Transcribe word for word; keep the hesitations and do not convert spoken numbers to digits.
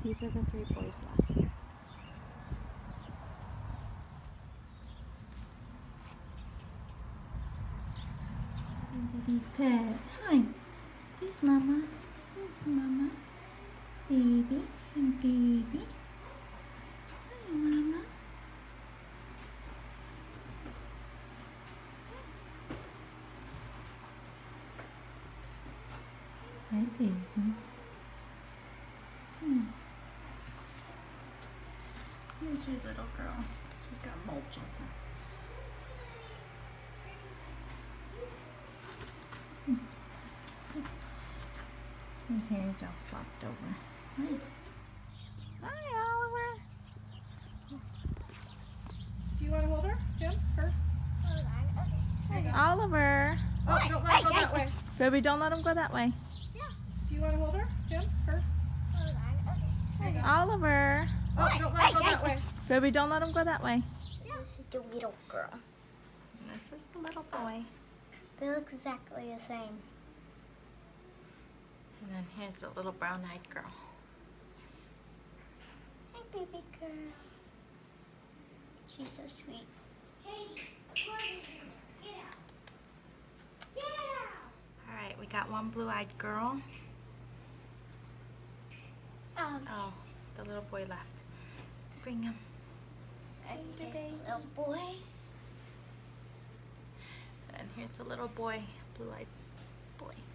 These are the three boys left. Baby pet. Hi. Here's Mama. Here's Mama. Baby. And baby. Hi, Mama. Hi, Daisy. Hmm. Here's your little girl. She's got mulch on her. Her hair's all flopped over. Hi. Hi, Oliver. Do you want to hold her? Him? Her? Hold on. Okay. Hi, Oliver. Oh, don't let him go that way. Baby, don't let him go that way. Yeah. Do you want to hold her? Him? Her? Hold on. Okay. Oliver. Oh, don't let him go that way. Baby, don't let him go that way. Yeah. This is the little girl. This is the little boy. They look exactly the same. And then here's the little brown-eyed girl. Hi, baby girl. She's so sweet. Hey, get out. Get out. All right, we got one blue-eyed girl. Um, Oh, the little boy left. Bring him. and here's the little boy. And here's the little boy, blue-eyed boy.